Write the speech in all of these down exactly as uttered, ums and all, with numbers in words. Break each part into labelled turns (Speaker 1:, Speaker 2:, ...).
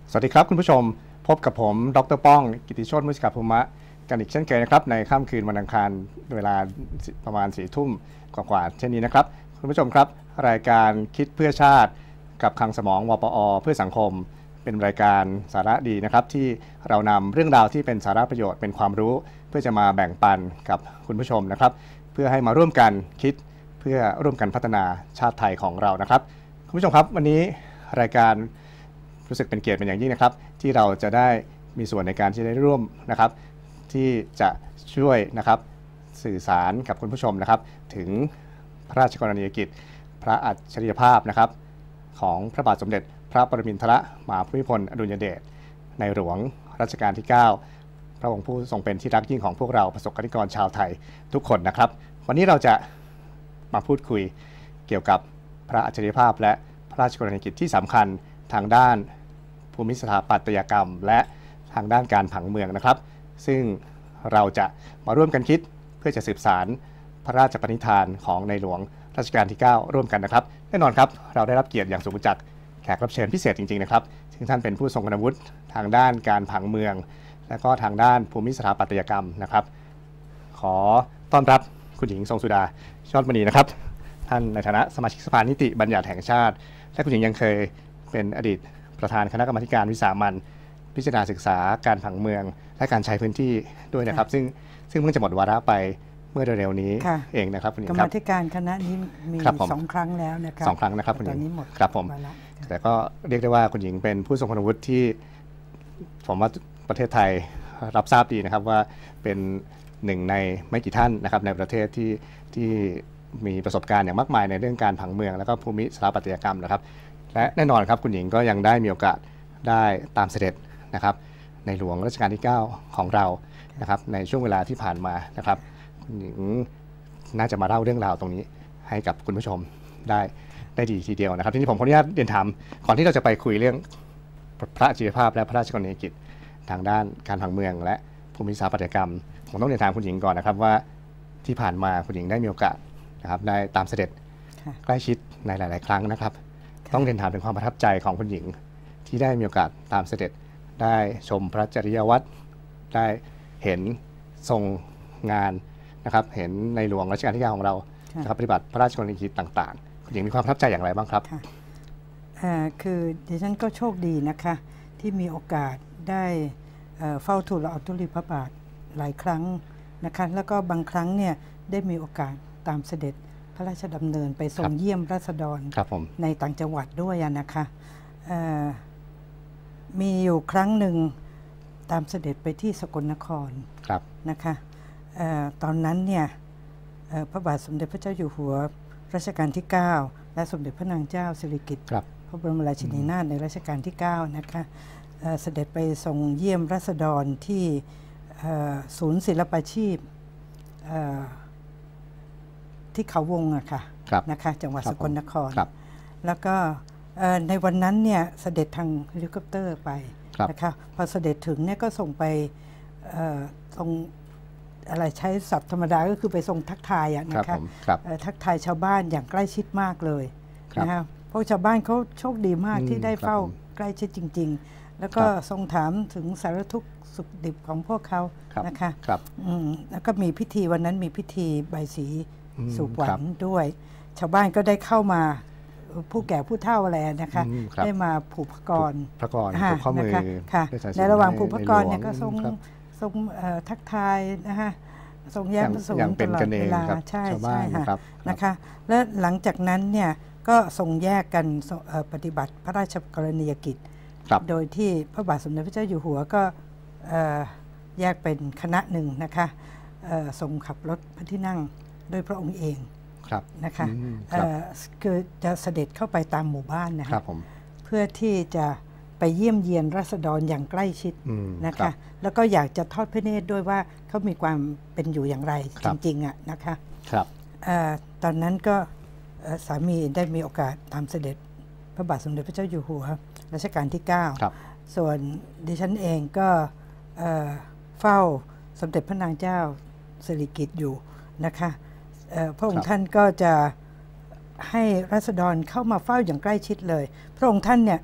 Speaker 1: สวัสดีครับคุณผู้ชมพบกับผมดร.ป้องกิติโชติมุสิกาภูมะกันอีกเช่นเคยนะครับในค่ำคืนวันอังคารเวลาประมาณสี่ทุ่มกว่าๆเช่นนี้นะครับคุณผู้ชมครับรายการคิดเพื่อชาติกับคลังสมองวปอเพื่อสังคมเป็นรายการสาระดีนะครับที่เรานำเรื่องราวที่เป็นสาระประโยชน์เป็นความรู้เพื่อจะมาแบ่งปันกับคุณผู้ชมนะครับเพื่อให้มาร่วมกันคิดเพื่อร่วมกันพัฒนาชาติไทยของเรานะครับคุณผู้ชมครับวันนี้รายการรู้สึกเป็นเกียรติเป็นอย่างยิ่งนะครับที่เราจะได้มีส่วนในการที่ได้ร่วมนะครับที่จะช่วยนะครับสื่อสารกับคุณผู้ชมนะครับถึงพระราชกรณียกิจพระอัจฉริยภาพนะครับของพระบาทสมเด็จพระปรมินทรมหาภูมิพลอดุลยเดชในหลวงรัชกาลที่เก้าพระองค์ผู้ทรงเป็นที่รักยิ่งของพวกเราประสบกนิกรชาวไทยทุกคนนะครับวันนี้เราจะมาพูดคุยเกี่ยวกับพระอัจฉริยภาพและพระราชกรณียกิจที่สำคัญทางด้านภูมิสถาปัตยกรรมและทางด้านการผังเมืองนะครับซึ่งเราจะมาร่วมกันคิดเพื่อจะสืบสารพระราชปณิธานของในหลวงรัชกาลที่เก้าร่วมกันนะครับแน่นอนครับเราได้รับเกียรติอย่างสูงจากแขกรับเชิญพิเศษจริงๆนะครับซึ่งท่านเป็นผู้ทรงคุณวุฒิทางด้านการผังเมืองและก็ทางด้านภูมิสถาปัตยกรรมนะครับขอต้อนรับคุณหญิงทรงสุดายอดมณีนะครับท่านในฐานะสมาชิกสภานิติบัญญัติแห่งชาติและคุณหญิงยังเคยเป็นอดีตประธานคณะกรรมการวิสามัญพิจารณาศึกษาการผังเมืองและการใช้พื้นที่ด้วยนะครับซึ่งซึ่งเพิ่งจะหมดวาระไปเมื่อเร็วๆนี้เองนะครับคุณหญิงครับ
Speaker 2: กรรมการคณะนี้มีสองครั้งแล้วนะครับ
Speaker 1: สองครั้งนะครับคุณหญิง
Speaker 2: ตอนนี้หมด
Speaker 1: ครับผมแต่ก็เรียกได้ว่าคุณหญิงเป็นผู้ทรงคุณวุฒิที่ผมว่าประเทศไทยรับทราบดีนะครับว่าเป็นหนึ่งในไม่กี่ท่านนะครับในประเทศที่ที่มีประสบการณ์อย่างมากมายในเรื่องการผังเมืองและก็ภูมิสถาปัตยกรรมนะครับและแน่นอนครับคุณหญิงก็ยังได้มีโอกาสได้ตามเสด็จนะครับในหลวงรัชกาลที่เก้าของเรานะครับในช่วงเวลาที่ผ่านมานะครับคุณหญิงน่าจะมาเล่าเรื่องราวตรงนี้ให้กับคุณผู้ชมได้ได้ดีทีเดียวนะครับทีนี้ผมขออนุญาตเรียนถามก่อนที่เราจะไปคุยเรื่องพระอัจฉริยภาพและพระราชกรณียกิจทางด้านการผังเมืองและภูมิสถาปัตยกรรมผมต้องเรียนถามคุณหญิงก่อนนะครับว่าที่ผ่านมาคุณหญิงได้มีโอกาสนะครับได้ตามเสด็จใกล้ชิดในหลายๆครั้งนะครับต้องเรียนถามถึงความประทับใจของคุณหญิงที่ได้มีโอกาสตามเสด็จได้ชมพระจริยวัตรได้เห็นทรงงานนะครับเห็นในหลวงรัชกาลที่เก้าของเรานะครับปฏิบัติพระราชกรณียกิจต่างๆคุณหญิงมีความประทับใจอย่างไรบ้างครับ
Speaker 2: คือดิฉันก็โชคดีนะคะที่มีโอกาสได้เฝ้าทูลละอองธุลีพระบาทหลายครั้งนะคะแล้วก็บางครั้งเนี่ยได้มีโอกาสตามเสด็จพระราชดำเนินไปทรงเยี่ยมราษฎรในต่างจังหวัดด้วยนะคะมีอยู่ครั้งหนึ่งตามเสด็จไปที่สกลนครนะคะตอนนั้นเนี่ยพระบาทสมเด็จพระเจ้าอยู่หัวรัชกาลที่เก้าและสมเด็จพระนางเจ้าสิริกิติ์พระบรมราชินีนาถในรัชกาลที่เก้านะคะเสด็จไปทรงเยี่ยมราษฎรที่ศูนย์ศิลปาชีพที่เขาวงอะค่ะนะคะจังหวัดสกลนครแล้วก็ในวันนั้นเนี่ยเสด็จทางเฮลิคอปเตอร์ไปนะคะพอเสด็จถึงเนี่ยก็ส่งไปตรงอะไรใช้ศัพท์ธรรมดาก็คือไปทรงทักทายนะคะทักทายชาวบ้านอย่างใกล้ชิดมากเลยนะคะเพราะชาวบ้านเขาโชคดีมากที่ได้เฝ้าใกล้ชิดจริงๆแล้วก็ทรงถามถึงสารทุกข์สุขดิบของพวกเขานะคะแล้วก็มีพิธีวันนั้นมีพิธีใบสีสู่ขวัญด้วยชาวบ้านก็ได้เข้ามาผู้แก่ผู้เฒ่าอะไรนะคะได้มาผูกพระกร
Speaker 1: พระกรผูกข้อมือ
Speaker 2: ค่ะในระหว่างผูกพระกรเนี่ยก็ทรงทรงทักทายนะคะทรงแย้มพระสูงตลอดเวลาใช่ใช่ค่ะนะคะและหลังจากนั้นเนี่ยก็ทรงแยกกันปฏิบัติพระราชกรณียกิจโดยที่พระบาทสมเด็จพระเจ้าอยู่หัวก็แยกเป็นคณะหนึ่งนะคะทรงขับรถพระที่นั่งด้วยพระองค์เองนะคะคือจะเสด็จเข้าไปตามหมู่บ้านนะคะเพื่อที่จะไปเยี่ยมเยียนราษฎรอย่างใกล้ชิดนะคะแล้วก็อยากจะทอดพระเนตรด้วยว่าเขามีความเป็นอยู่อย่างไรจริงๆอ่ะนะคะตอนนั้นก็สามีได้มีโอกาสตามเสด็จพระบาทสมเด็จพระเจ้าอยู่หัวรัชกาลที่เก้าส่วนดิฉันเองก็เฝ้าสมเด็จพระนางเจ้าสิริกิติ์อยู่นะคะพระองค์ท่านก็จะให้ราษฎรเข้ามาเฝ้าอย่างใกล้ชิดเลยพระองค์ท่านเนี่ย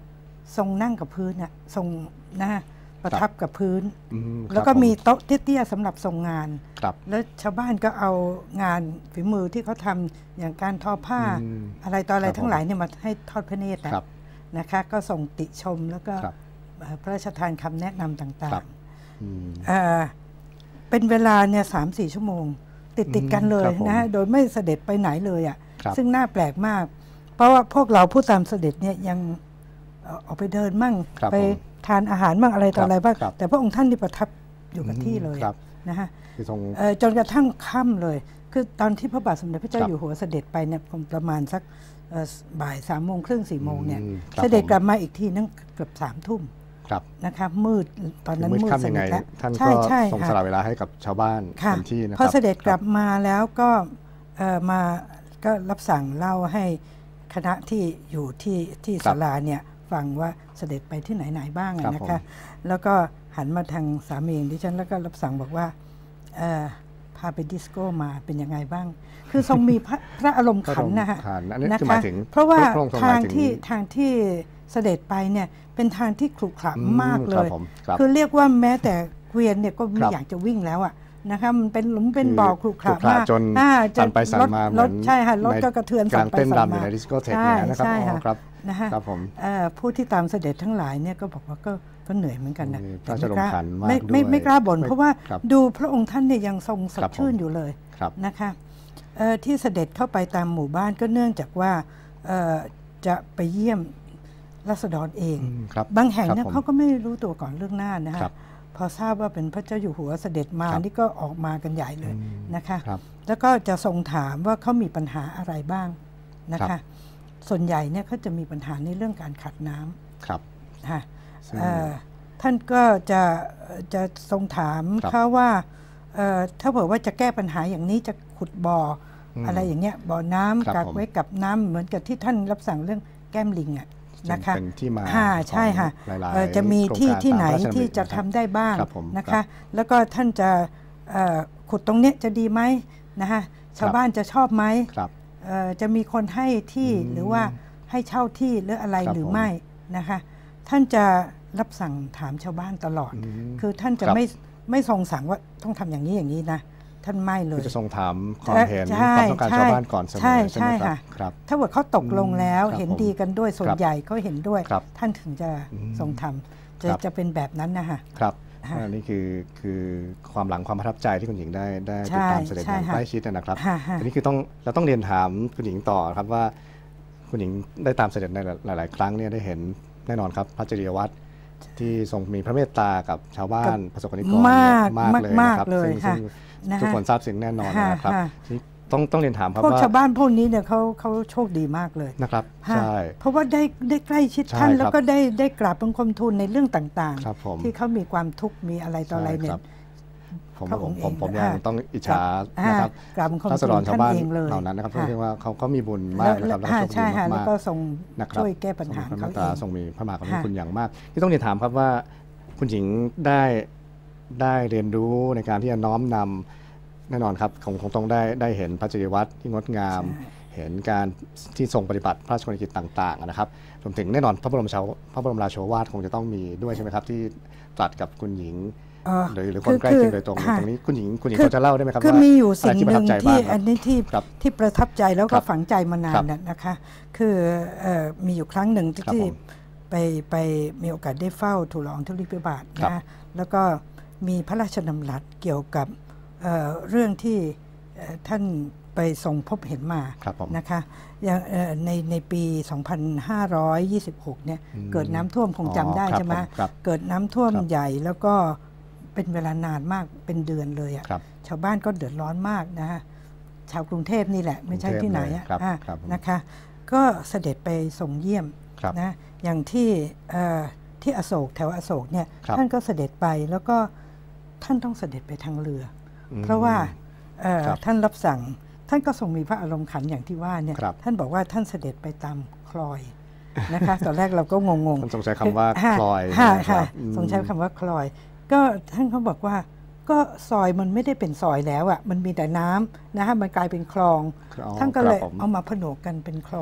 Speaker 2: ทรงนั่งกับพื้นน่ะทรงนะประทับกับพื้น
Speaker 1: อืม
Speaker 2: แล้วก็มีโต๊ะเตี้ยๆสำหรับทรงงาน
Speaker 1: ครับ
Speaker 2: แล้วชาวบ้านก็เอางานฝีมือที่เขาทำอย่างการทอผ้า
Speaker 1: อืม
Speaker 2: อะไรต่ออะไร
Speaker 1: ครับ
Speaker 2: ทั้งหลายเนี่ยมาให้ทอดพระเนตรนะครับ นะคะก็ส่งติชมแล้วก็
Speaker 1: ครับ
Speaker 2: เอ่อพระราชทานคำแนะนำต่า
Speaker 1: ครั
Speaker 2: ง
Speaker 1: บ อืม
Speaker 2: ๆเอ่อเป็นเวลาเนี่ยสามสี่ชั่วโมง ติดติดๆกันเลย
Speaker 1: ครับผม
Speaker 2: นะฮะโดยไม่เสด็จไปไหนเลยอ่ะ
Speaker 1: ครับ
Speaker 2: ซึ่งน่าแปลกมาก เพราะว่าพวกเราผู้ตามเสด็จเนี่ยยังเอ่อออกไปเดินมั่ง
Speaker 1: ครับ
Speaker 2: ไป
Speaker 1: ผม
Speaker 2: ทานอาหารมั่งอะไรต่ออะไรบ้าง
Speaker 1: ครับ
Speaker 2: แต่พระองค์ท่านนี่ประทับอยู่กับที่เลย
Speaker 1: ครับ
Speaker 2: นะฮะ
Speaker 1: คือทรง
Speaker 2: เอ่อจนกระทั่งค่ำเลย คือตอนที่พระบาทสมเด็จพระเจ้า
Speaker 1: ครับ
Speaker 2: อยู่หัวเสด็จไปเนี่ยประมาณสักเอ่อบ่ายสามโมงครึ่งสี่โมงเนี่ย
Speaker 1: อืมครับ
Speaker 2: เสด็จ
Speaker 1: ผม
Speaker 2: กลับมาอีกทีนั่งเกือบสามทุ่ม
Speaker 1: ครับ
Speaker 2: นะคะมืดตอนนั้น
Speaker 1: มืด
Speaker 2: มืด
Speaker 1: ค่ำ
Speaker 2: ส
Speaker 1: ยัง
Speaker 2: นิ
Speaker 1: ไง
Speaker 2: ทแล้ว
Speaker 1: ท่าน
Speaker 2: ใช่
Speaker 1: ก็
Speaker 2: ใช่
Speaker 1: ทรง
Speaker 2: ค่ะ
Speaker 1: สละเวลาให้กับชาวบ้าน
Speaker 2: ค่ะ
Speaker 1: เต็มที่นะค
Speaker 2: พอ
Speaker 1: รับ
Speaker 2: เสด็จกลับมาแล้วก็เอ่อมาก็รับสั่งเล่าให้คณะที่อยู่ที่ที่ศาลาเนี่ยฟังว่าเสด็จไปที่ไหนไหนบ้างอะนะคะ แล้วก็หันมาทางสามีดิฉันแล้วก็รับสั่งบอกว่าเอ่อพาไปดิสโก้มาเป็นยังไงบ้าง คือทรงมีพระพระอารมณ์ขันนะฮะ
Speaker 1: ขันอันนี้
Speaker 2: นะ
Speaker 1: คือหมา
Speaker 2: คะ
Speaker 1: ยถึง
Speaker 2: เพราะว่า
Speaker 1: พระองค์ทรงห
Speaker 2: ทาม
Speaker 1: าง ยถึง
Speaker 2: ที่ทางที่เสด็จไปเนี่ยเป็นทางที่ขรุขระ
Speaker 1: อื
Speaker 2: มากเล
Speaker 1: ครับ
Speaker 2: ย
Speaker 1: ผมครับ
Speaker 2: คือเรียกว่าแม้แต่เกวียนเนี่ยก็ไม่
Speaker 1: ครับ
Speaker 2: อยากจะวิ่งแล้วอะนะคะมันเป็นหลุมเป็น
Speaker 1: คือ
Speaker 2: บ่อขรุขระ
Speaker 1: ขรุขระ
Speaker 2: มาก
Speaker 1: จน
Speaker 2: อ่า
Speaker 1: สั่นไปสั่น
Speaker 2: รถ
Speaker 1: มาเหมื
Speaker 2: ร
Speaker 1: อน
Speaker 2: ถใช่ค่ะรถ
Speaker 1: ใน
Speaker 2: ก็กระเทือน
Speaker 1: กา
Speaker 2: สั่
Speaker 1: ร
Speaker 2: นไป
Speaker 1: เต้น
Speaker 2: สั่น
Speaker 1: รำอยู่
Speaker 2: มา
Speaker 1: ในดิสโก้เทค
Speaker 2: ใช่
Speaker 1: เนี่ยนะครับ
Speaker 2: ใช่
Speaker 1: อ๋อ
Speaker 2: ค่ะ
Speaker 1: ครับ
Speaker 2: นะฮะ
Speaker 1: ครับผม
Speaker 2: เอ่อผู้ที่ตามเสด็จทั้งหลายเนี่ยก็บอกว่าก็ก็เหนื่อยเหมือนกันนะ
Speaker 1: มีพ
Speaker 2: แต่
Speaker 1: ระราช
Speaker 2: ไม่กล้า
Speaker 1: อารมณ์ขันมาก
Speaker 2: ไม่ไม่
Speaker 1: ด้วย
Speaker 2: ไม่กล้าบ่น
Speaker 1: ไม่
Speaker 2: เพราะว่า
Speaker 1: ครับ
Speaker 2: ดูพระองค์ท่านเนี่ยยังทรงส
Speaker 1: ค
Speaker 2: ด
Speaker 1: รับผม
Speaker 2: ชื่นอยู่เลย
Speaker 1: ครับ
Speaker 2: นะคะเอ่อที่เสด็จเข้าไปตามหมู่บ้านก็เนื่องจากว่าเอ่อจะไปเยี่ยมราษฎรเอง
Speaker 1: อืมครับ
Speaker 2: บางแห่งเนี่ย
Speaker 1: ครับผม
Speaker 2: เขาก็ไม่รู้ตัวก่อนเรื่องหน้านะฮะ
Speaker 1: ครับ
Speaker 2: พอทราบว่าเป็นพระเจ้าอยู่หัวเสด็จมา
Speaker 1: ครับ
Speaker 2: นี่ก็ออกมากันใหญ่เลย
Speaker 1: อืม
Speaker 2: นะคะ
Speaker 1: ครับ
Speaker 2: แล้วก็จะทรงถามว่าเขามีปัญหาอะไรบ้างนะ
Speaker 1: ครั
Speaker 2: คะ
Speaker 1: บ
Speaker 2: ส่วนใหญ่เนี่ยเขาจะมีปัญหาในเรื่องการขัดน้ำ
Speaker 1: ครับ
Speaker 2: ค่ะ
Speaker 1: ซึ่ง
Speaker 2: เอ่อท่านก็จะจะทรงถาม
Speaker 1: ครับ
Speaker 2: เขาว่าเอ่อถ้าเผื่อว่าจะแก้ปัญหาอย่างนี้จะขุดบ่ออ
Speaker 1: ม
Speaker 2: อะไรอย่างเงี้ยบ่อน้ำ
Speaker 1: ครับ
Speaker 2: กัก
Speaker 1: ผม
Speaker 2: ไว้กับน้ำเหมือนกับที่ท่านรับสั่งเรื่องแก้มลิงอ่ะนะคะ
Speaker 1: เป็นที่มา
Speaker 2: ค่ะใช่ค่ะ
Speaker 1: ของหลายๆ
Speaker 2: เอ่อจะมีที่
Speaker 1: โครงการ
Speaker 2: ที่ไหน
Speaker 1: ตามพระราชดำริ
Speaker 2: ที่จะทำได้บ้าง
Speaker 1: ครับผม
Speaker 2: นะ
Speaker 1: ครั
Speaker 2: คะ
Speaker 1: บ
Speaker 2: แล้วก็ท่านจะเอ่อขุดตรงเนี้ยจะดีไหมนะคะชาวบ้านจะชอบไหม
Speaker 1: ครับ
Speaker 2: เอ่อจะมีคนให้ที่
Speaker 1: อืม
Speaker 2: หรือว่าให้เช่าที่หรืออะไร
Speaker 1: ครับ
Speaker 2: หรือ
Speaker 1: ผม
Speaker 2: ไม่นะคะ ท่านจะรับสั่งถามชาวบ้านตลอด
Speaker 1: อืม
Speaker 2: คือท่านจะ
Speaker 1: ครับ
Speaker 2: ไม่ไม่ทรงสั่งว่าต้องทำอย่างนี้อย่างนี้นะ ท่านไม่เล
Speaker 1: คื
Speaker 2: ย
Speaker 1: อจะทรงถามความเห็น
Speaker 2: ใช่
Speaker 1: ความต้องการ
Speaker 2: ใช่
Speaker 1: ชาวบ้านก่อนเสมอ
Speaker 2: ใช่
Speaker 1: ใช่ไหมครั
Speaker 2: ใช่ค่ะ
Speaker 1: บครับ
Speaker 2: ถ้าว่าเขาตกลงแล้ว
Speaker 1: ครับ
Speaker 2: เห็น
Speaker 1: ผม
Speaker 2: ดีกันด้วยส่ว
Speaker 1: คน รับ
Speaker 2: ใหญ่เขาเห็นด้วย
Speaker 1: ครับ
Speaker 2: ท่านถึงจะ
Speaker 1: อืม
Speaker 2: ทรงทำจะ
Speaker 1: ครับ
Speaker 2: จะเป็นแบบนั้นนะคะ
Speaker 1: ครับ
Speaker 2: ค่ะ
Speaker 1: อันนี้คือคือความหลังความประทับใจที่คุณหญิงได้ได้
Speaker 2: ใช่
Speaker 1: ติดตามเสด็จ
Speaker 2: ใช่
Speaker 1: อย่าง
Speaker 2: ค่ะ
Speaker 1: ใกล้ชิดนะครับ
Speaker 2: ค่ะค่ะ
Speaker 1: อันนี้คือต้องเราต้องเรียนถามคุณหญิงต่อครับว่า คุณหญิงได้ตามเสด็จในหลาย ๆ ครั้งเนี่ยได้เห็นแน่นอนครับพระจริยวัตรที่ทรงมีพระเมตตากับชาวบ้านประสบกรณิกร
Speaker 2: มาก
Speaker 1: เนี่ยมากเลย
Speaker 2: มาก
Speaker 1: นะครับ
Speaker 2: เลย
Speaker 1: ซึ่ง
Speaker 2: ค่ะ
Speaker 1: ซึ่ง
Speaker 2: นะฮะ
Speaker 1: ทุกคนทราบซึ้งแน่นอน
Speaker 2: ค่ะ
Speaker 1: นะครับ
Speaker 2: ค่ะ
Speaker 1: ทีนี้ต้องต้องเรียนถามครับ
Speaker 2: พวก
Speaker 1: ว่า
Speaker 2: ชาวบ้านพวกนี้เนี่ยเขาเขาโชคดีมากเลย
Speaker 1: นะครับ
Speaker 2: ค่ะ
Speaker 1: ใช่
Speaker 2: เพราะว่าได้ได้ใกล้ชิด
Speaker 1: ใช่
Speaker 2: ท่าน
Speaker 1: ครับ
Speaker 2: แล้วก็ได้ได้กราบบังคมทูลในเรื่องต่าง
Speaker 1: ครับผม
Speaker 2: ๆ ที่เขามีความทุกข์มีอะไรต่ออะไรเนี่ย
Speaker 1: ใช่ครับ ผม
Speaker 2: พระ
Speaker 1: ผ
Speaker 2: อ
Speaker 1: ม
Speaker 2: งค์
Speaker 1: ผมผม
Speaker 2: เอง
Speaker 1: ยัง
Speaker 2: อ่า
Speaker 1: ต้องอิจฉา
Speaker 2: อ่า
Speaker 1: นะครับ
Speaker 2: กราบบังคม
Speaker 1: ราษฎ
Speaker 2: ทู
Speaker 1: ร
Speaker 2: ล
Speaker 1: ชาว
Speaker 2: ท่าน
Speaker 1: บ้าน
Speaker 2: เองเลย
Speaker 1: เหล่านั้นนะครับเพ
Speaker 2: ค่ะ
Speaker 1: ราะว่าเขาเขามีบุญมากนะครับ
Speaker 2: แล้ว
Speaker 1: แล้วก็
Speaker 2: อ่า
Speaker 1: โชคดี
Speaker 2: ใช่ค่ะ
Speaker 1: มา
Speaker 2: แล้ว
Speaker 1: ก
Speaker 2: ก็
Speaker 1: ๆ
Speaker 2: ทรง
Speaker 1: นะครับ
Speaker 2: ช่วยแก้ปัญหา
Speaker 1: ทรงมีพระ
Speaker 2: เขา
Speaker 1: เมตตา
Speaker 2: เอง
Speaker 1: ทรงมีพระมหากรุณาธิ
Speaker 2: ค่ะ
Speaker 1: คุณอย่างมาก ที่ต้องเรียนถามครับว่าคุณหญิงได้ได้เรียนรู้ในการที่จะน้อมนำแน่นอนครับคงคงต้องได้ได้เห็นพระจริยวัตรที่งดงาม เห็นการที่ทรงปฏิบัติพระราชกรณียกิจต่างๆนะครับรวมถึงแน่นอนพระบรมชาวพระบรมราโชวาทคงจะต้องมีด้วยใช่ไหมครับที่ตรัสกับคุณหญิง
Speaker 2: เอ่อ
Speaker 1: หรือหรือคนใกล้เคียงโดยตรง
Speaker 2: ค่ะ
Speaker 1: ตรงนี้คุณหญิงคุณหญิง
Speaker 2: คือ
Speaker 1: พอจะเล่าได้ไหมครับ
Speaker 2: คือ
Speaker 1: ว่า
Speaker 2: มีอยู่
Speaker 1: อะไร
Speaker 2: สิ่ง
Speaker 1: ที่
Speaker 2: ห
Speaker 1: ประทั
Speaker 2: นึ่
Speaker 1: บ
Speaker 2: ง
Speaker 1: ใจ
Speaker 2: ที่
Speaker 1: บ้างค
Speaker 2: อั
Speaker 1: รับ
Speaker 2: นนี้ที่
Speaker 1: ครับ
Speaker 2: ที่ประทับใจแล้ว
Speaker 1: ค
Speaker 2: ก็
Speaker 1: รับ
Speaker 2: ฝังใจมานาน
Speaker 1: ครับ
Speaker 2: น่ะนะคะ คือเอ่อมีอยู่ครั้งหนึ่ง
Speaker 1: ครับ
Speaker 2: ที่
Speaker 1: ผม
Speaker 2: ไปไปมีโอกาสได้เฝ้าทูลละอองธุลีพระบาท
Speaker 1: ครับ
Speaker 2: นะแล้วก็มีพระราชดำรัสเกี่ยวกับเอ่อเรื่องที่เอ่อท่านไปทรงพบเห็นมา
Speaker 1: ครับผม
Speaker 2: นะคะอย่างเอ่อในในปี สองพันห้าร้อยยี่สิบหก เนี่ย
Speaker 1: อืม
Speaker 2: เกิดน้ำท่วมคงจำได้
Speaker 1: อ๋อครับ
Speaker 2: ใช่ไหม
Speaker 1: ผมครับ
Speaker 2: เกิดน้ำท่วม
Speaker 1: ครับ
Speaker 2: ใหญ่แล้วก็เป็นเวลานานมากเป็นเดือนเลยอะ
Speaker 1: ครับ
Speaker 2: ชาวบ้านก็เดือดร้อนมากนะฮะชาวกรุงเทพนี่แหละไม่ใช่ที่ไหนอะ
Speaker 1: ครับ
Speaker 2: อ่ะ
Speaker 1: ครับผม
Speaker 2: นะคะ ก็เสด็จไปส่งเยี่ยม
Speaker 1: ครับ
Speaker 2: นะอย่างที่เอ่อที่อโศกแถวอโศกเนี่ย
Speaker 1: ครับ
Speaker 2: ท่านก็เสด็จไปแล้วก็ท่านต้องเสด็จไปทางเรืออ
Speaker 1: ม
Speaker 2: เพราะว่าเอ่อ
Speaker 1: ครับ
Speaker 2: ท่านรับสั่งท่านก็ทรงมีพระอารมณ์ขันอย่างที่ว่าเนี่ย
Speaker 1: ครับ
Speaker 2: ท่านบอกว่าท่านเสด็จไปตามคลอยนะคะ ตอนแรกเราก็งงๆ
Speaker 1: ท่านทรงใช้คำว่า
Speaker 2: ค่ะ
Speaker 1: คลอย
Speaker 2: ค่ะ
Speaker 1: นะครั
Speaker 2: ค่ะ
Speaker 1: บอืม
Speaker 2: ทรงใช้คำว่าคลอย ก็ท่านเขาบอกว่าก็ซอยมันไม่ได้เป็นซอยแล้วอ่ะมันมีแต่น้ำนะฮะมันกลายเป็นคลอง
Speaker 1: อ๋อ
Speaker 2: ท่านก็เลย
Speaker 1: ครับผม
Speaker 2: เอามาผนวกกันเป็นคลอย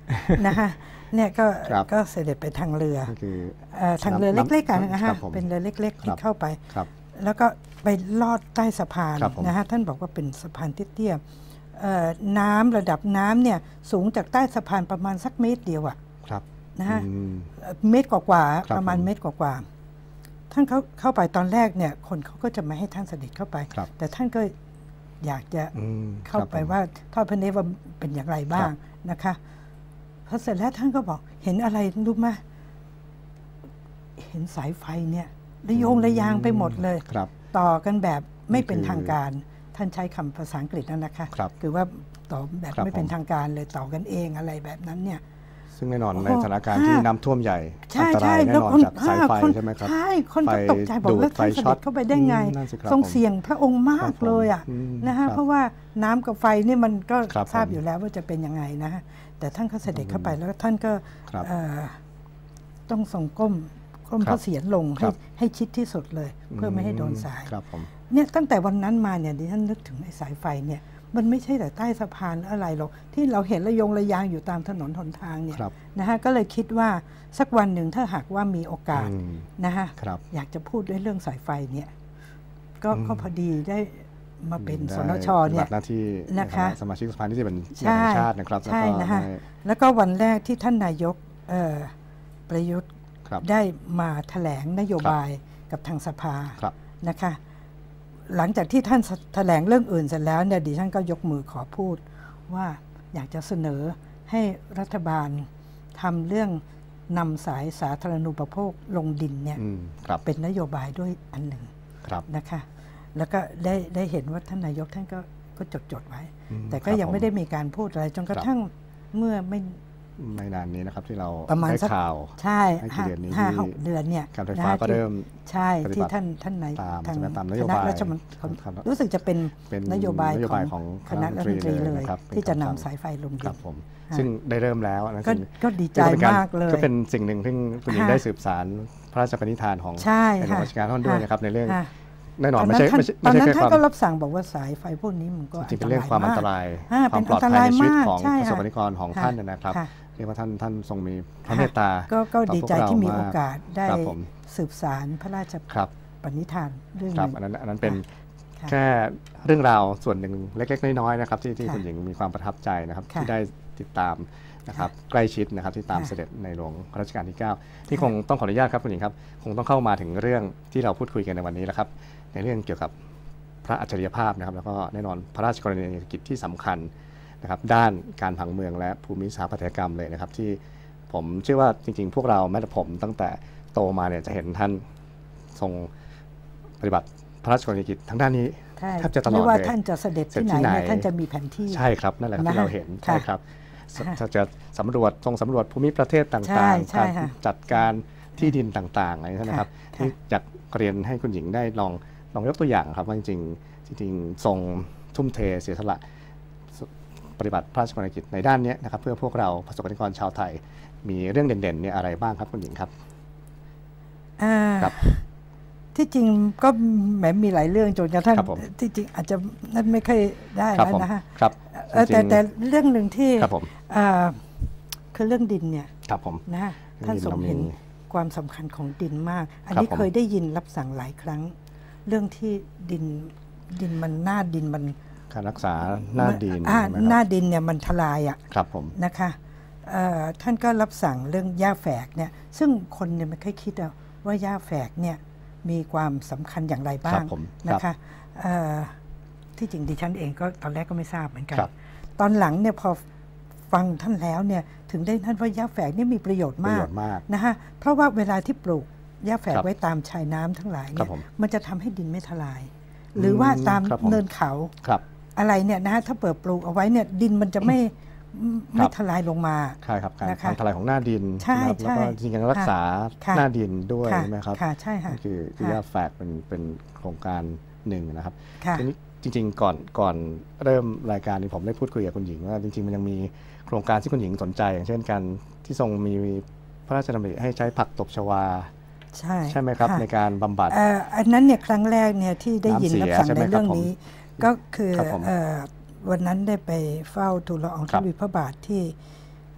Speaker 2: นะคะเนี่ยก็ก็เสด็จไปทางเรือทางเรือเล็กๆกันนะฮะเป็นเรือเล็กๆที่เข้าไปแล้วก็ไปลอดใต้สะพานนะฮะท่านบอกว่าเป็นสะพานเตี้ยๆน้ำระดับน้ำเนี่ยสูงจากใต้สะพานประมาณสักเมตรเดียวอะนะฮะเมตรกว่าๆประมาณเมตรกว่าๆท่านเขาเข้าไปตอนแรกเนี่ยคนเขาก็จะไม่ให้ท่านเสด็จเข้าไปแต่ท่านก็อยากจะเข้าไปว่าทอดพระเนตรว่าเป็นอย่างไรบ้างนะคะพอเสร็จแล้วท่านก็บอกเห็นอะไรรู้ไหมเห็นสายไฟเนี่ยระโยงระยางไปหมดเลยต่อกันแบบไม่เป็นทางการท่านใช้คำภาษาอังกฤษนั่นนะคะคือว่าต่อแบบไม่เป็นทางการเลยต่อกันเองอะไรแบบนั้นเนี่ย
Speaker 1: ซึ่งแน่นอนในสถานการณ์ที่น้ำท่วมใหญ่อันตรายแน่นอนจากสายไฟใช่ไหมครับ
Speaker 2: ใช่คนก็ตกใจบอกว่าท่านเสด็จเข้าไปได้ไงทรงเสี่ยงพระองค์มากเลยอ่ะนะฮะเพราะว่าน้ำกับไฟนี่มันก็ทราบอยู่แล้วว่าจะเป็นยังไงนะฮะแต่ท่านก็เสด็จเข้าไปแล้วท่านก็ต้องทรงก้มก้มพระเศียรลงให้ให้ชิดที่สุดเลยเพื่อไม่ให้โดนสายเนี่ยตั้งแต่วันนั้นมาเนี่ยดิฉันนึกถึงไอ้สายไฟเนี่ยมันไม่ใช่แต่ใต้สะพานอะไรหรอกที่เราเห็นระยงระยางอยู่ตามถนนหนทางเนี่ยนะฮะก็เลยคิดว่าสักวันหนึ่งถ้าหากว่ามีโอกาสนะฮะอยากจะพูดด้วยเรื่องสายไฟเนี่ยก็พอดีได้มาเป็นสนชเนี่ย
Speaker 1: หน้าที่นะคะสมาชิกสภานิติบัญญัติแห่งชาตินะครับ
Speaker 2: ใช่นะคะแล้วก็วันแรกที่ท่านนายกประยุทธ์ได้มาแถลงนโยบายกับทางสภานะคะหลังจากที่ท่านแถลงเรื่องอื่นเสร็จแล้วเนี่ยดิฉันก็ยกมือขอพูดว่าอยากจะเสนอให้รัฐบาลทำเรื่องนำสายสาธารณูปโภคลงดินเนี่ยเป็นนโยบายด้วยอันหนึ่งนะคะแล้วก็ได้ได้เห็นว่าท่านนายกท่านก็ก็จดจดไว้แต่ก็ยังไม่ได้มีการพูดอะไรจนกระทั่งเมื่อไม่
Speaker 1: ไม่นานนี้นะครับที่เรา
Speaker 2: ได้
Speaker 1: ข่าว
Speaker 2: ใช่ห้าหกเดือนเนี่ย
Speaker 1: การไฟฟ้าก็เริ่ม
Speaker 2: ใช่ที่ท่านท่านนาย
Speaker 1: ทางคณะ
Speaker 2: รัฐมนตรีรู้สึกจะเป็นนโยบายของคณะรัฐมนตรีเลยที่จะนำสายไฟลงดิน
Speaker 1: ซึ่งได้เริ่มแล้วนะ
Speaker 2: ก็ดีใจมากเลย
Speaker 1: ก็เป็นสิ่งหนึ่งที่คุณหญิงได้สืบสารพระราชปณิธานของในหลวงรัชกาลที่ห้าด้วยนะครับในเรื่องแน่นอนไม่ใช่ไม่ใช่
Speaker 2: ตอนนั้นท่านก็รับสั่งบอกว่าสายไฟพวกนี้มันก็
Speaker 1: จริงเป็นเรื่องความอันตรายความปลอดภัยในชีวิตของประสบนิกรของท่านนะครับเรียกว่าท่านท่านทรงมีพระเมตตา
Speaker 2: ก็ดีใจที่มีโอกาสได้สืบสารพระราชปณิธานเรื่อง
Speaker 1: นี้อันนั้นอันนั้นเป็นแค่เรื่องราวส่วนหนึ่งเล็กๆน้อยๆนะครับที่ที่คุณหญิงมีความประทับใจนะครับที่ได้ติดตามนะครับใกล้ชิดนะครับที่ตามเสด็จในหลวงรัชกาลที่เก้าที่คงต้องขออนุญาตครับคุณหญิงครับคงต้องเข้ามาถึงเรื่องที่เราพูดคุยกันในวันนี้แล้วครับในเรื่องเกี่ยวกับพระอัจฉริยภาพนะครับแล้วก็แน่นอนพระราชกรณียกิจที่สำคัญนะครับด้านการผังเมืองและภูมิสถาปัตยกรรมเลยนะครับที่ผมเชื่อว่าจริงๆพวกเราแม้แต่ผมตั้งแต่โตมาเนี่ยจะเห็นท่านทรงปฏิบัติพระราชกรณียกิจทั้งด้านนี้แทบจะตลอดเลย
Speaker 2: ไม่ว่าท่านจะเสด็จที่ไหนท่านจะมีแผนที่
Speaker 1: ใช่ครับนั่นแหละที่เราเห็นใช่ครับจะสำรวจทรงสำรวจภูมิประเทศต่างๆการจัดการที่ดินต่างๆอะไรนะครับที่อยากเรียนให้คุณหญิงได้ลองลองยกตัวอย่างครับว่าจริงๆจริงๆทรงทุ่มเทเสียสละปฏิบัติพระราชกรณียกิจในด้านนี้นะครับเพื่อพวกเราประสบนิกรชาวไทยมีเรื่องเด่นๆเนี่ยอะไรบ้างครับคุณหญิงครับ
Speaker 2: ครับที่จริงก็แหมมีหลายเรื่องจนกระทั่งที่จริงอาจจะนั่นไม่เคยได้แล้วนะฮะแต่แต่เรื่องหนึ่งที่คือเรื่องดินเนี่ยนะท่านทรงเห็นความสำคัญของดินมากอันนี้เคยได้ยินรับสั่งหลายครั้งเรื่องที่ดินดินมันหน้าดินมัน
Speaker 1: การรักษาหน้าดิน
Speaker 2: หน้าดินเนี่ยมันทลายอ่ะ
Speaker 1: ครับผม
Speaker 2: นะคะท่านก็รับสั่งเรื่องหญ้าแฝกเนี่ยซึ่งคนเนี่ยไม่เคยคิดว่าหญ้าแฝกเนี่ยมีความสำคัญอย่างไรบ้างนะคะที่จริงดิฉันเองก็ตอนแรกก็ไม่ทราบเหมือนกันตอนหลังเนี่ยพอฟังท่านแล้วเนี่ยถึงได้ท่านว่าหญ้าแฝกนี่มีประโยชน์มากนะคะเพราะว่าเวลาที่ปลูกหญ้าแฝกไว้ตามชายน้ำทั้งหลายเนี่ยมันจะทำให้ดินไม่ทลายหรือว่าตามเนินเขาอะไรเนี่ยนะถ้าเปิดปลูกเอาไว้เนี่ยดินมันจะไม่ไม่ทลายลงมา
Speaker 1: ใช่ครับการทลายของหน้าดินแล้วก็จริงๆรักษาหน้าดินด้วยใช่ไหมครับ
Speaker 2: ใช่ค่ะ
Speaker 1: คือหญ้าแฝกเป็นเป็นโครงการหนึ่งนะครับทีนี้จริงๆก่อนก่อนเริ่มรายการนี้ผมได้พูดคุยกับคุณหญิงว่าจริงๆมันยังมีโครงการที่คุณหญิงสนใจอย่างเช่นการที่ทรงมีพระราชดำริให้ใช้ผักตบชวา
Speaker 2: ใช่
Speaker 1: ใช่ไหมครับในการบำบัด
Speaker 2: อันนั้นเนี่ยครั้งแรกเนี่ยที่ได้ยินรับสั่งในเรื่องนี้ก็คือวันนั้นได้ไปเฝ้าทูลละอองธุลีพระบาทที่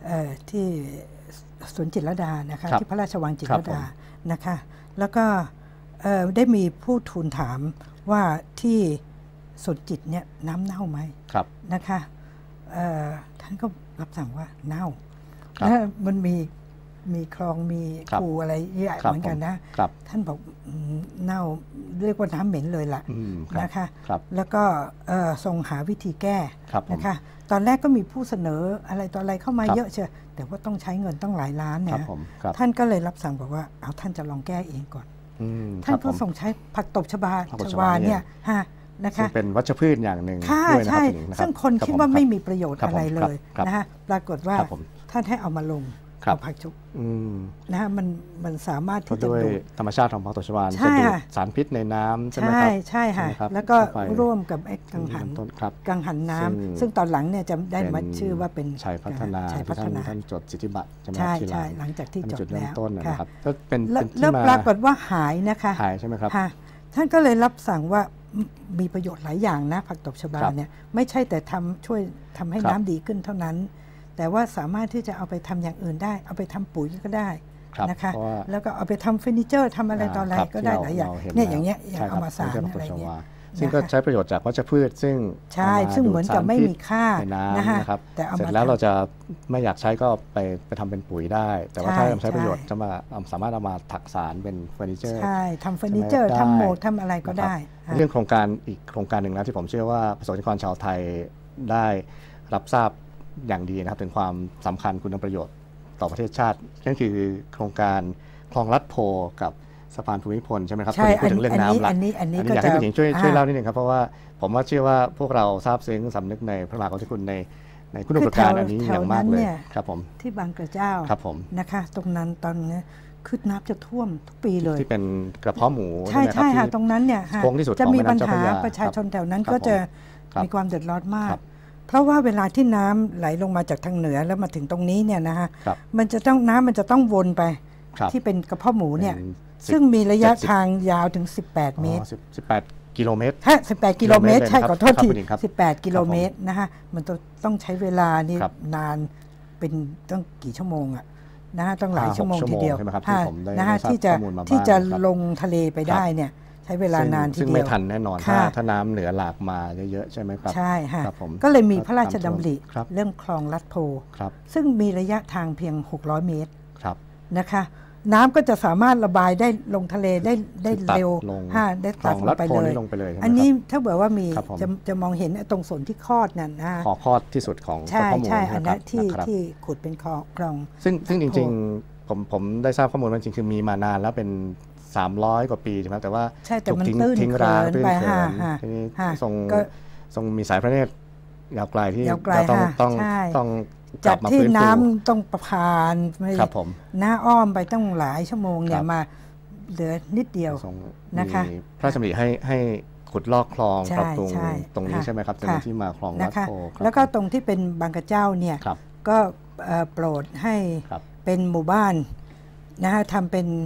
Speaker 2: ที่สวนจิตรลดานะคะที่พระราชวังจิตรลดานะคะแล้วก็ได้มีผู้ทูลถามว่าที่สวนจิตเนี่ยน้ำเน่าไหมนะคะท่านก็รับสั่งว่าเน่าแล้วมันมีมีคลองมีคูอะไรเยอะเหมือนกันนะท่านบอกเน่าเรียกว่าน้ำเหม็นเลยล่ะนะคะแล้วก็ทรงหาวิธีแก้นะคะตอนแรกก็มีผู้เสนออะไรต่ออะไรเข้ามาเยอะเชียวแต่ว่าต้องใช้เงินต้องหลายล้านเนี่ยท่านก็เลยรับสั่งบอกว่าเอาท่านจะลองแก้เองก่อนท่านก็ส่งใช้ผักตบชบาชวาเนี่ยฮะนะคะ
Speaker 1: เป็นวัชพืชอย่างหนึ่ง
Speaker 2: ใช่ซึ่งคนคิดว่าไม่มีประโยชน์อะไรเลยนะคะปรากฏว่าท่านให้เอามาลงเอาผักชุบนะฮะมันมันสามารถที่จะดู
Speaker 1: ธรรมชาติของผักตบชวาจะดูดสารพิษในน้ำใช่ไหมครับ
Speaker 2: ใช่ค่ะแล้วก็ร่วมกับไอ้กังหันกังหันน้ำซึ่งตอนหลังเนี่ยจะได้มาชื่อว่าเป็น
Speaker 1: ชัยพัฒนาท่านจดสิทธิบัตร
Speaker 2: ใช่ใช่หลังจากที่จดแล้ว
Speaker 1: นะครับก็เป็น
Speaker 2: แล้วปรากฏว่าหายนะคะ
Speaker 1: หายใช่ไหมครับ
Speaker 2: ท่านก็เลยรับสั่งว่ามีประโยชน์หลายอย่างนะผักตบชบาเนี่ยไม่ใช่แต่ทำช่วยทำให้น้ำดีขึ้นเท่านั้นแต่ว่าสามารถที่จะเอาไปทำอย่างอื่นได้เอาไปทำปุ๋ยก็ได้นะคะแล้วก็เอาไปทำเฟอร์นิเจอร์ทำอะไรต่ออะไรก็ได้หลายอย่างเนี่ยอย่างเงี้ยอย่างเอามาสารอะไรเงี้ย
Speaker 1: ซึ่งก็ใช้ประโยชน์จากวัชพืชซึ่ง
Speaker 2: ใช่ซึ่งเหมือนกับไม่มีค่า
Speaker 1: นะครับเสร็จแล้วเราจะไม่อยากใช้ก็ไปไปทำเป็นปุ๋ยได้แต่ว่าถ้าเราใช้ประโยชน์จะมาสามารถเอามาถักสารเป็นเฟอร์นิเจอร์
Speaker 2: ใช่ทำเฟอร์นิเจอร์ทำโหมดทำอะไรก็ได้
Speaker 1: เรื่องโครงการอีกโครงการหนึ่งนะที่ผมเชื่อว่าประสบนิกรชาวไทยได้รับทราบอย่างดีนะครับถึงความสำคัญคุณประโยชน์ต่อประเทศชาตินั่นคือโครงการคลองลัดโพกับสะพานภูมิพลใช่ไหมครับ
Speaker 2: ใช่
Speaker 1: พูดถึงเรื่องน้ำละ
Speaker 2: อันนี้อันนี้
Speaker 1: อยากให้คุณหญิงช่วยช่วยเล่านิดนึงครับเพราะว่าผมว่าเชื่อว่าพวกเราทราบซึ้งสำนึกในพระมหากรุณาธิคุณในในคุณูปการอันนี้อย่างมากเลยครับผม
Speaker 2: ที่บางกระเจ้า
Speaker 1: ครับผม
Speaker 2: นะคะตรงนั้นตอนนี้คือน้ำจะท่วมทุกปีเลย
Speaker 1: ที่เป็นกระเพาะหมู
Speaker 2: ใช่ใช่ค่ะตรงนั้นเนี่ยจะมีปัญหาประชาชนแถวนั้นก็จะมีความเดือดร้อนมากเพราะว่าเวลาที่น้ำไหลลงมาจากทางเหนือแล้วมาถึงตรงนี้เนี่ยนะฮะมันจะต้องน้ำมันจะต้องวนไปที่เป็นกระเพาะหมูเนี่ยซึ่งมีระยะทางยาวถึงสิบแปดเมตร
Speaker 1: สิบแปดกิโลเมตร
Speaker 2: ฮะสิบแปดกิโลเมตรใช่ขอโทษทีสิบแปดกิโลเมตรนะฮะมันต้องใช้เวลานี่นานเป็นต้องกี่ชั่วโมงอะนะฮะต้องหลายชั่วโมงทีเดียวนะฮะที่จะที่จะลงทะเลไปได้เนี่ยใช้เวลานานทีเดียว
Speaker 1: ซึ่งไม่ทันแน่นอนถ้าถ้าน้ำเหนือหลากมาเยอะๆใช่ไหมครับ
Speaker 2: ใช่ค่ะก็เลยมีพระราชดำริเรื่องคลองลัดโพซึ่งมีระยะทางเพียงหกร้อยเมตรนะคะน้ำก็จะสามารถระบายได้ลงทะเลได้ได้เร็วฮะได้ตัดลงไปเลยอันนี้ถ้าเกิดว่ามีจะจะมองเห็นตรงส่วนที่คลอดนั่นนะ
Speaker 1: ขอคลอดที่สุดของ
Speaker 2: ใช่ใช่อันนั้นที่ที่ขุดเป็นคลอง
Speaker 1: ซึ่งซึ่งจริงๆผมผมได้ทราบข้อมูลว่าจริงคือมีมานานแล้วเป็นสามร้อยกว่าปีใช่ไหมแต่ว่า
Speaker 2: ถูกทิ้งทิ้งร้าง
Speaker 1: ตื้นเขินทีนี้ทรงทรงมีสายพระเนตรยาวไกลที่ต้องต้องต้อง
Speaker 2: จากที่น้ำต้องประพานหน้าอ้อมไปต้องหลายชั่วโมงเนี่ยมาเหลือนิดเดียวนะคะ
Speaker 1: พระราชดำริให้ให้ขุดลอกคลองปรับปรุงตรงนี้ใช่ไหมครับจะมีที่มาคลองลัดโพ
Speaker 2: แล้วก็ตรงที่เป็นบางกระเจ้าเนี่ยก็โปรดให้เป็นหมู่บ้านนะคะทำเป็น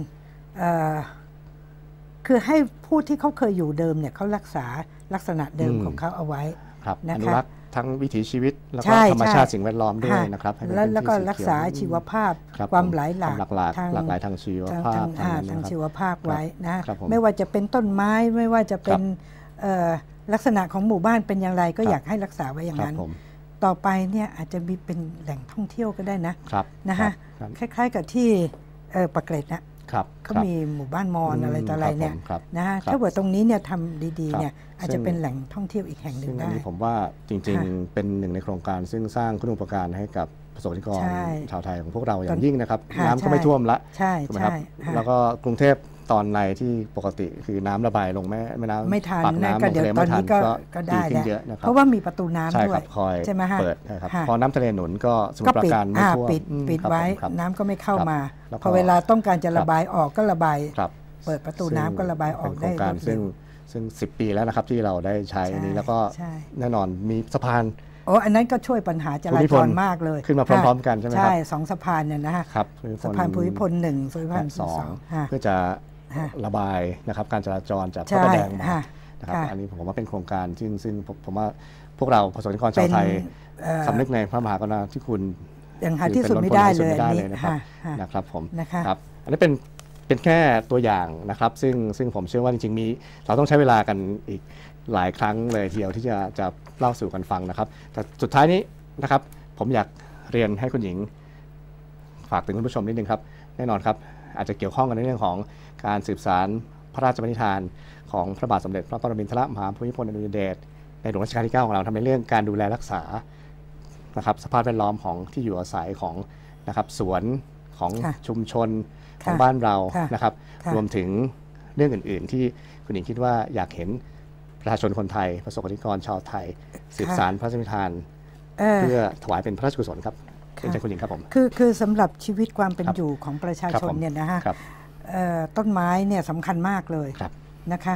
Speaker 2: คือให้ผู้ที่เขาเคยอยู่เดิมเนี่ยเขารักษาลักษณะเดิมของเขาเอาไว้
Speaker 1: นะคะทั้งวิถีชีวิตแล้วก็ธรรมชาติสิ่งแวดล้อมด้วยนะครับ
Speaker 2: แล้วก็รักษาชีวภาพความหลายหลาก
Speaker 1: ทางหลากหลายทางชีวภาพ
Speaker 2: ทางชีวภาพไว้นะไม่ว่าจะเป็นต้นไม้ไม่ว่าจะเป็นลักษณะของหมู่บ้านเป็นอย่างไรก็อยากให้รักษาไว้อย่างนั้นต่อไปเนี่ยอาจจะมีเป็นแหล่งท่องเที่ยวก็ได้นะนะฮะคล้ายๆกับที่ปากเกร็ดนะเขามีหมู่บ้านมอญอะไรต่ออะไรเนี่ยนะฮะถ้าเกิดตรงนี้เนี่ยทำดีๆเนี่ยอาจจะเป็นแหล่งท่องเที่ยวอีกแห่งหนึ่งได้
Speaker 1: ซึ่งผมว่าจริงๆเป็นหนึ่งในโครงการซึ่งสร้างคุณูปการให้กับประสบนิกรชาวไทยของพวกเราอย่างยิ่งนะครับน้ำก็ไม่ท่วมละถูกไหมครับแล้วก็กรุงเทพตอนในที่ปกติคือน้ำระบายลงแม่แม่น้ำ
Speaker 2: ไม่ทัน
Speaker 1: ปากน้ำลงทะเลไม่ทันก็
Speaker 2: ได้
Speaker 1: ขึ้นเยอะนะครับ
Speaker 2: เพราะว่ามีประตูน้ำด้วย
Speaker 1: ใช่ไหมฮะเปิดนะครับพอน้ำทะเลหนุนก็สมุทรปราการไม่ท่วม
Speaker 2: ปิดปิดไว้น้ำก็ไม่เข้ามาพอเวลาต้องการจะระบายออกก็ระบายเปิดประตูน้ำก็ระบายออกได้
Speaker 1: ซึ่งซึ่งสิบปีแล้วนะครับที่เราได้ใช้อันนี้แล้วก็แน่นอนมีสะพาน
Speaker 2: โอ้อันนั้นก็ช่วยปัญหาจราจรมากเลย
Speaker 1: ขึ้นมาพร้อมๆกันใช่ไหมครับ
Speaker 2: ใช่สองสะพานเนี่ยนะฮะสะพานภูมิพลหนึ่งสะพานสอง
Speaker 1: เพื่อจะระบายนะครับการจราจรจากพระประแดงมานะครับอันนี้ผมว่าเป็นโครงการซึ่งซึ่งผมว่าพวกเราประสบนิกรชาวไทยสำนึกในพระมหากรุณาธิคุณ
Speaker 2: อย่างหาที่สุดไม่ได้เลย
Speaker 1: นะครับนะครับผม
Speaker 2: นะคะ
Speaker 1: ครับอันนี้เป็นเป็นแค่ตัวอย่างนะครับซึ่งซึ่งผมเชื่อว่าจริงๆมีเราต้องใช้เวลากันอีกหลายครั้งเลยทีเดียวที่จะจะเล่าสู่กันฟังนะครับแต่สุดท้ายนี้นะครับผมอยากเรียนให้คุณหญิงฝากถึงคุณผู้ชมนิดนึงครับแน่นอนครับอาจจะเกี่ยวข้องกันในเรื่องของการสืบสานพระราชปณิธานของพระบาทสมเด็จพระปรมินทรมหาภูมิพลอดุลยเดชในหลวงรัชกาลที่เก้าของเราทำในเรื่องการดูแลรักษานะครับสภาพแวดล้อมของที่อยู่อาศัยของนะครับสวนของชุมชนของบ้านเรานะครับรวมถึงเรื่องอื่นๆที่คุณหญิงคิดว่าอยากเห็นประชาชนคนไทยประสบกรณิกรชาวไทยสืบสานพระราชปณิธานเพื่อถวายเป็นพระราชกุศลครับเป็นใจคุณหญิงครับผม
Speaker 2: คือคือสำหรับชีวิตความเป็นอยู่ของประชาชนเนี่ยนะฮะต้นไม้เนี่ยสำคัญมากเลยนะคะ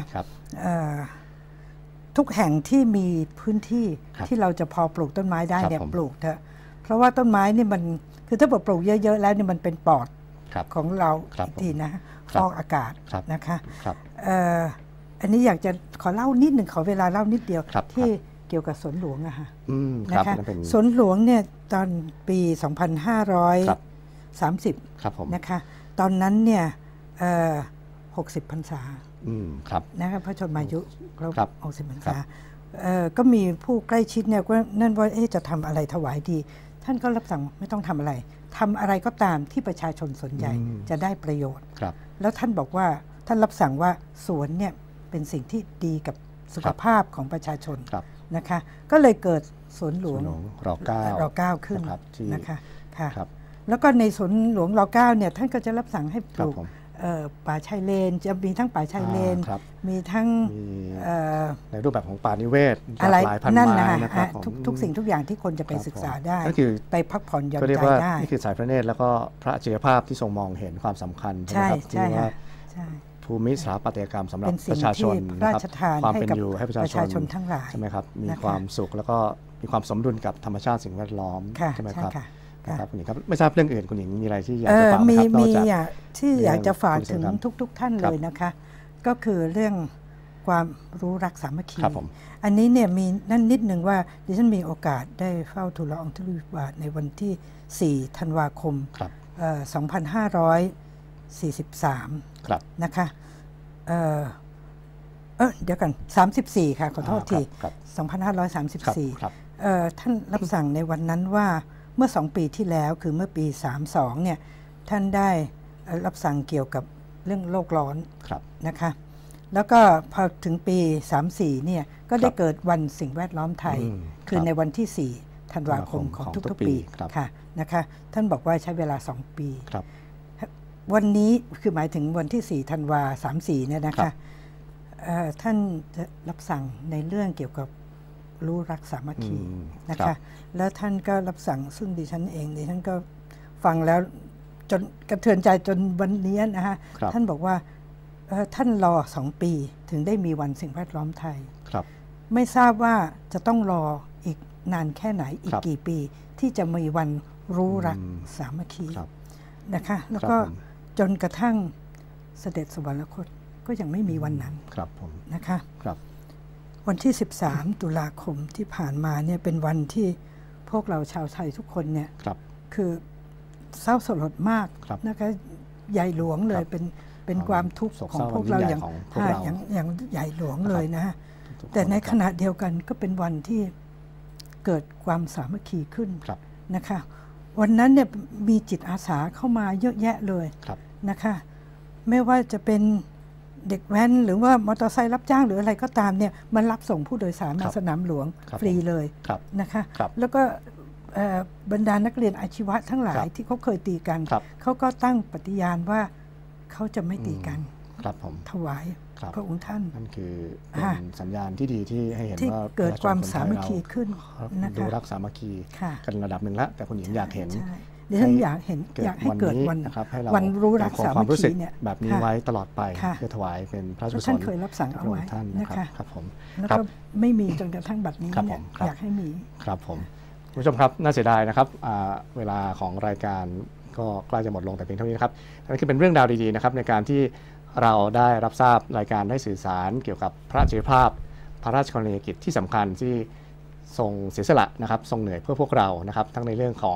Speaker 2: ทุกแห่งที่มีพื้นที่ที่เราจะพอปลูกต้นไม้ได้เนี่ยปลูกเถอะเพราะว่าต้นไม้นี่มันคือถ้าปลูกเยอะๆแล้วเนี่ยมันเป็นปอดของเราอีกทีนะฟอกอากาศนะคะอันนี้อยากจะขอเล่านิดหนึ่งขอเวลาเล่านิดเดียวที่เกี่ยวกับสวนหลวงอะค่ะนะคะสวนหลวงเนี่ยตอนปี สองพันห้าร้อยสามสิบ นะคะตอนนั้นเนี่ยหกสิบพรรษานะคะพระชนมายุครบหกสิบพรรษาก็มีผู้ใกล้ชิดเนี่ยก็นั่นว่าจะทำอะไรถวายดีท่านก็รับสั่งไม่ต้องทำอะไรทำอะไรก็ตามที่ประชาชนสนใจจะได้ประโยชน์แล้วท่านบอกว่าท่านรับสั่งว่าสวนเนี่ยเป็นสิ่งที่ดีกับสุขภาพของประชาชนนะคะก็เลยเกิดสวนหลวง
Speaker 1: รอเก้าร
Speaker 2: อเก้าขึ้นนะคะค่ะแล้วก็ในสวนหลวงรอเก้าเนี่ยท่านก็จะรับสั่งให้ปลูกป่าชายเลนจะมีทั้งป่าชายเลนมีทั้ง
Speaker 1: ในรูปแบบของป่านิเวศ
Speaker 2: อะไรนั่นนะคะทุกสิ่งทุกอย่างที่คนจะไปศึกษาได้ไปพักผ่อนหย่อนใจได้
Speaker 1: นี่คือสายพระเนตรแล้วก็พระอัจฉริยภาพที่ทรงมองเห็นความสำคัญใช่ไหมครับที่ว่าภูมิสถาปัตยกรรมสำหรับประชาชนนะครับความเป็นอยู่ให้ประชาชน
Speaker 2: ทั้งหลาย
Speaker 1: ใช่ไหมครับมีความสุขแล้วก็มีความสมดุลกับธรรมชาติสิ่งแวดล้อมใช่ไหมครับครับคุณหญิงครับไม่ทราบเรื่องอื่นคุณหญิงมีอะไรที่อยากจะฝากไหมครับนอกจาก
Speaker 2: ที่อยากจะฝากถึงทุกๆท่านเลยนะคะก็คือเรื่องความรู้รักสามัคคีอันนี้เนี่ยมีนั่นนิดหนึ่งว่าดิฉันมีโอกาสได้เฝ้าทูลละอองธุลีพระบาทในวันที่สี่ธันวาคมสองพันห้าร้อยสี่สิบสามนะคะเออเออเดี๋ยวกันสามสิบสี่ค่ะขอโทษทีสองพันห้าร้อยสามสิบสี่เอ่อท่านรับสั่งในวันนั้นว่าเมื่อสองปีที่แล้วคือเมื่อปีสามสิบสองเนี่ยท่านได้รับสั่งเกี่ยวกับเรื่องโลกร้อนนะคะแล้วก็พอถึงปีสามสิบสี่เนี่ยก็ได้เกิดวันสิ่งแวดล้อมไทยคือในวันที่สี่ธันวาคมของทุกๆปีค่ะนะคะท่านบอกว่าใช้เวลาสองปีวันนี้คือหมายถึงวันที่สี่ธันวาสามสิบสี่เนี่ยนะคะท่านจะรับสั่งในเรื่องเกี่ยวกับรู้รักสามัคคีนะคะแล้วท่านก็รับสั่งซึ่งดิฉันเองดิฉันก็ฟังแล้วจนกระเทือนใจจนวันนี้นะฮะท่านบอกว่าท่านรอสองปีถึงได้มีวันสิ่งแวดล้อมไทยไม่ทราบว่าจะต้องรออีกนานแค่ไหนอีกกี่ปีที่จะมีวันรู้รักสามัคคีนะคะแล้วก็จนกระทั่งเสด็จสวรรคตก็ยังไม่มีวันนั้นนะคะวันที่สิบสามตุลาคมที่ผ่านมาเนี่ยเป็นวันที่พวกเราชาวไทยทุกคนเนี่ย ค, คือเศร้าสลดมากนะคะใหญ่หลวงเลยเป็นเป็นความทุกข์ของพวกเราอย่างอย่างอย่างใหญ่หลวงเลยนะแต่ในขณะเดียวกันก็เป็นวันที่เกิดความสามัคคีขึ้นนะคะวันนั้นเนี่ยมีจิตอาสาเข้ามาเยอะแยะเลยนะคะไม่ว่าจะเป็นเด็กแว้นหรือว่ามอเตอร์ไซค์รับจ้างหรืออะไรก็ตามเนี่ยมันรับส่งผู้โดยสารมาสนามหลวงฟรีเลยนะคะแล้วก็บรรดานักเรียนอาชีวะทั้งหลายที่เขาเคยตีกันเขาก็ตั้งปฏิญาณว่าเขาจะไม่ตีกันถวายพระองค์ท่าน
Speaker 1: นั่นคือเป็นสัญญาณที่ดีที่ให้เห็นว่า
Speaker 2: เกิดความสามัคคีขึ้น
Speaker 1: ดูรักสามัคคีกันระดับหนึ่งแล้วแต่คุณหญิงอยากเห็น
Speaker 2: ดิฉันอยากเห็นอยากให้เกิดวันวันรู้รักสามัคคีเนี่ย
Speaker 1: แบบนี้ไว้ตลอดไปเพื่อถวายเป็นพระกุศล
Speaker 2: ท่านเคยรับสั่งเอาไว้นะคะ
Speaker 1: ครับผม
Speaker 2: แล้วก็ไม่มีจนกระทั่งบัดนี้เนี่ยอยากให้มี
Speaker 1: ครับผมคุณผู้ชมครับน่าเสียดายนะครับเวลาของรายการก็ใกล้จะหมดลงแต่เพียงเท่านี้นะครับนั่นคือเป็นเรื่องราวดีๆนะครับในการที่เราได้รับทราบรายการได้สื่อสารเกี่ยวกับพระอัจฉริยภาพพระราชกรณียกิจที่สำคัญที่ทรงเสียสละนะครับทรงเหนื่อยเพื่อพวกเรานะครับทั้งในเรื่องของ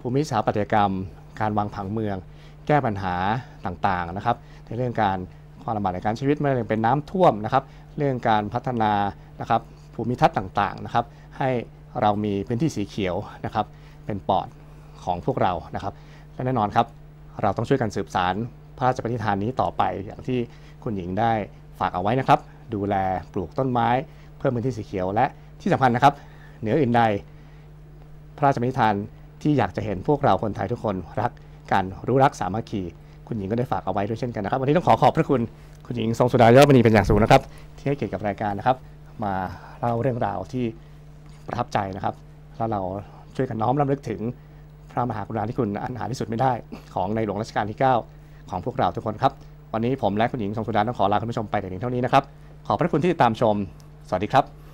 Speaker 1: ภูมิสถาปัตยกรรมการวางผังเมืองแก้ปัญหาต่างๆนะครับในเรื่องการความลำบากในการใช้ชีวิตไม่ว่าจะเป็นน้ำท่วมนะครับเรื่องการพัฒนานะครับภูมิทัศน์ต่างๆนะครับให้เรามีพื้นที่สีเขียวนะครับเป็นปอดของพวกเรานะครับและแน่นอนครับเราต้องช่วยกันสืบสานพระราชปณิธานนี้ต่อไปอย่างที่คุณหญิงได้ฝากเอาไว้นะครับดูแลปลูกต้นไม้เพิ่มพื้นที่สีเขียวและที่สำคัญนะครับเหนืออื่นใดพระราชปณิธานที่อยากจะเห็นพวกเราคนไทยทุกคนรักการรู้รักสามัคคีคุณหญิงก็ได้ฝากเอาไว้ด้วยเช่นกันนะครับวันนี้ต้องขอขอบพระคุณคุณหญิงทรงสุดายอดมณีเป็นอย่างสูงนะครับที่ให้เกียรติกับรายการนะครับมาเล่าเรื่องราวที่ประทับใจนะครับแล้วเราช่วยกันน้อมรำลึกถึงพระมหากรุณาธิคุณอันหาที่สุดไม่ได้ของในหลวงรัชกาลที่เก้าของพวกเราทุกคนครับวันนี้ผมและคุณหญิงทรงสุดาต้องขอลาคุณผู้ชมไปแต่เพียงเท่านี้นะครับขอบพระคุณที่ติดตามชมสวัสดีครับ